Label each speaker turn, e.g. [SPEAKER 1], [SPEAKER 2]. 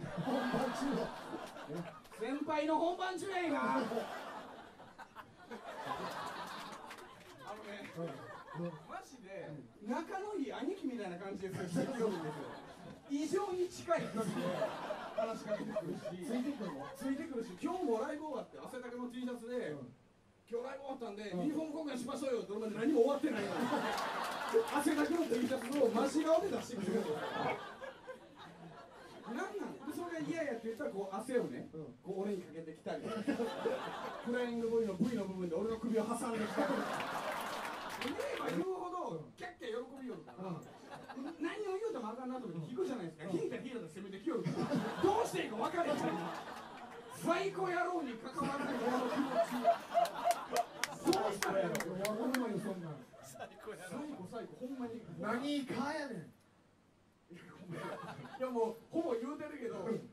[SPEAKER 1] 本番中だ。
[SPEAKER 2] 先輩の本番中やんか。マジで仲のいい兄貴みたいな感じですよ。異常に近い距離で話しかけてくるし、ついてくるし、今日もライブ終わって汗だくの T シャツで、今日ライブ終わったんでリーフォーム交換しましょうよって俺まで何も終わってないのに汗だくの T シャツをマジ顔で出してくるんですよ。なんなんでそれが嫌やって言ったらこう汗をね、こう俺にかけてきたり、フライング V の V の部分で俺の首を挟んできたり。言えば言うほどキャッキャ喜びよるから、何を言うてもあかんなと思って引くじゃないですか。引いたら引いたら攻めてきよるから、どうしていいか分かれへん。最高野郎に関わらない俺の気持ち、どうしたらやろう。ほんまにそんなん最高ほんまに
[SPEAKER 1] 何かやねん。
[SPEAKER 2] いやもうほぼ言うてるけど、